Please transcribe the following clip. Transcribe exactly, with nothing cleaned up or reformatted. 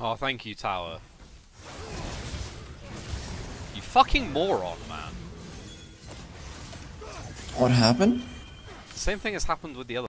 Oh, thank you, tower. You fucking moron, man. What happened? The same thing has happened with the other